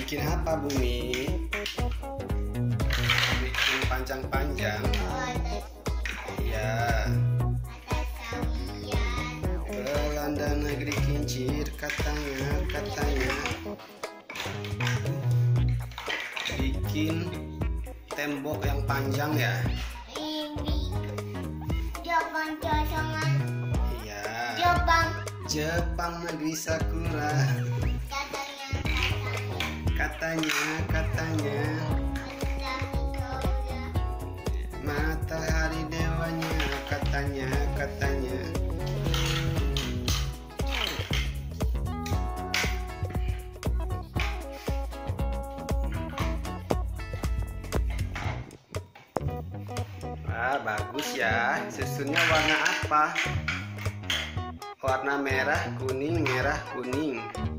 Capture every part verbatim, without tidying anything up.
Bikin apa, Bumi? Bikin panjang-panjang. Ya. Belanda negeri kincir, katanya, katanya. Bikin tembok yang panjang ya. Jepang kosongan. Iya. Jepang. Jepang negeri sakura. Katanya, katanya. Matahari dewanya, katanya, katanya. Wah, bagus ya. Susunnya warna apa? Warna merah, kuning, merah, kuning.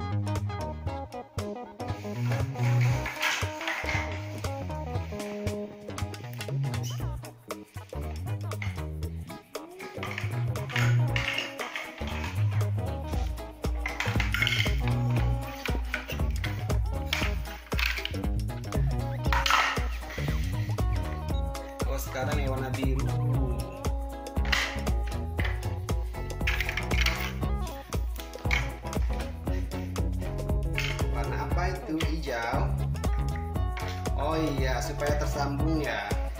Oh, sekarang yang warna biru. Warna apa itu? Hijau. Oh iya, supaya tersambung ya.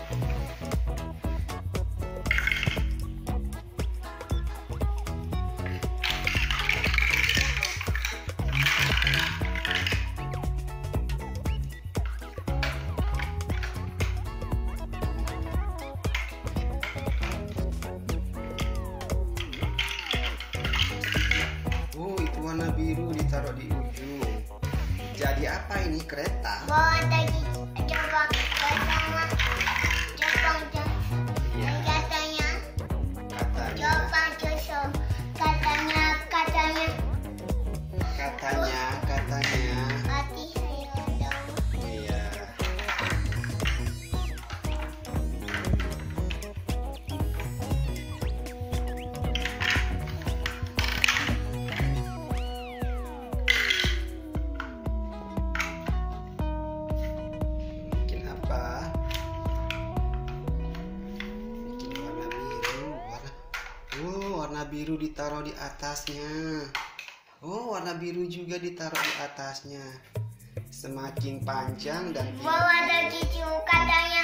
Oh, itu warna biru ditaruh di ujung. Jadi apa ini, kereta? Bawa tadi Jepang kosongan. Jepang Iya. katanya. Katanya, Jepang kosong. Katanya, katanya. katanya, katanya. Hati saya dong. Iya. Bikin apa? Bikin warna biru. Warna, oh, warna biru ditaruh di atasnya. Oh, warna biru juga ditaruh di atasnya. Semakin panjang dan Bawa tadi katanya.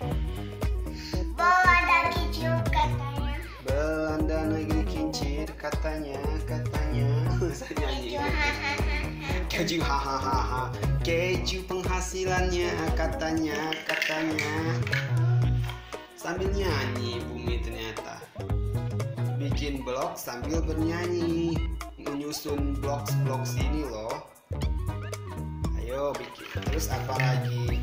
Bawa tadi katanya. Belanda negeri kincir, katanya, katanya. Saya nyanyi. Keju, hahaha. Keju penghasilannya, katanya, katanya. Sambil nyanyi, Bumi ternyata. Bikin blok sambil bernyanyi. Menyusun blok-blok sini loh. Ayo bikin. Terus apa lagi?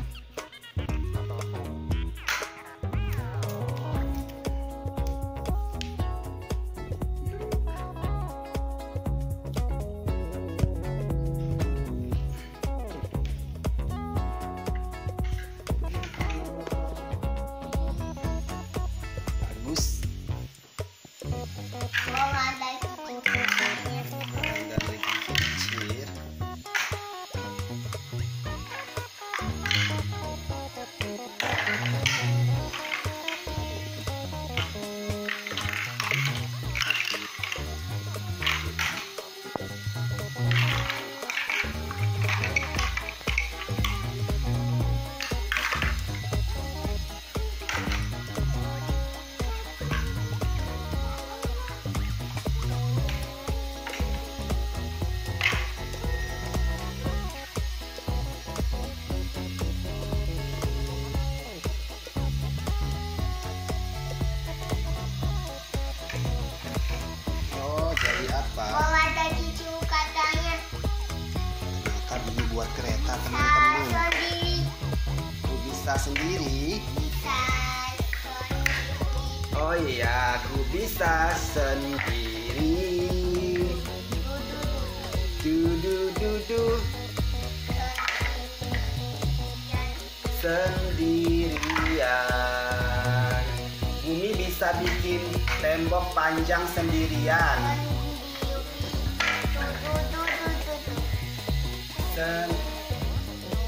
Bagus. Bawa tadi katanya. Belanda negeri kincir. Oh, jadi apa? Bawa tadi katanya. Ternyata Bumi buat kereta, Saya teman-teman. sendiri. Aku bisa sendiri. Bisa sendiri. Oh iya, aku bisa sendiri. Dudu dudu sendirian. Bumi bisa bikin tembok panjang sendirian. Sen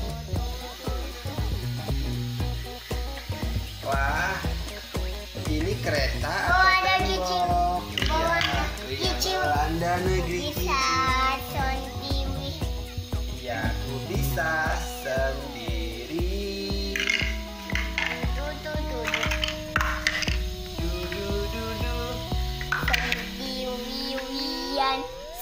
Belanda negeri bisa kicau. sendiri. Ya, aku bisa sendiri. Dudu dudu Dudu dudu sendirian.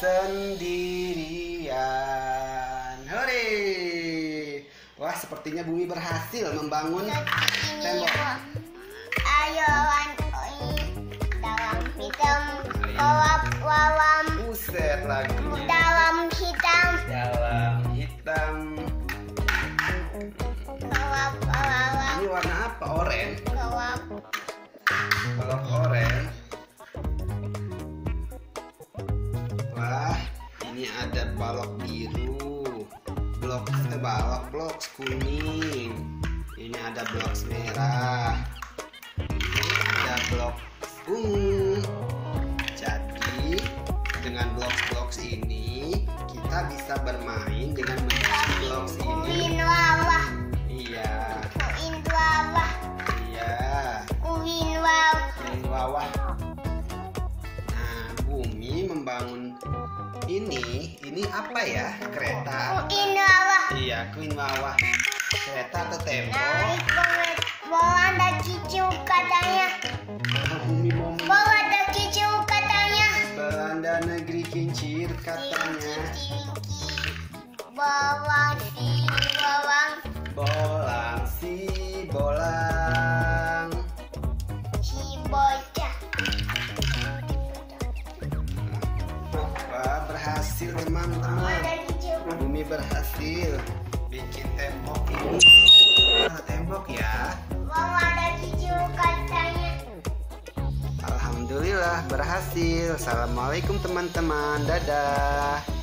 Sendirian. Hore. Wah, sepertinya Bumi berhasil membangun Ini tembok. ayo dalam hitam kawap wawam Buset lagunya. dalam hitam Dalam hitam. kawap wawam Ini warna apa? Oranye. kawap Balok oranye. Wah, ini ada balok biru. Blok eh, balok blok kuning. Ini ada blok merah. Ini ada blok ungu. Jadi dengan blok-blok ini kita bisa bermain dengan menyusun blok kuin ini. wawah Iya, kuin wawah iya. kuin wawah Dari bawah. Nah, Bumi membangun ini. Ini apa ya? Kereta. kuin wawah Iya, Queen Wawah. Kereta atau tembok? naik banget bawa ada kicau katanya Bumi mau bawa ada kicau katanya Belanda negeri kincir katanya. bawang si bawang Bolang si bolang. si bocah Wah, berhasil teman-teman. ada kicau Bumi berhasil bikin tembok ini. Nah, tembok ya. bawa ada kicau katanya. Alhamdulillah berhasil. Assalamualaikum teman-teman. Dadah.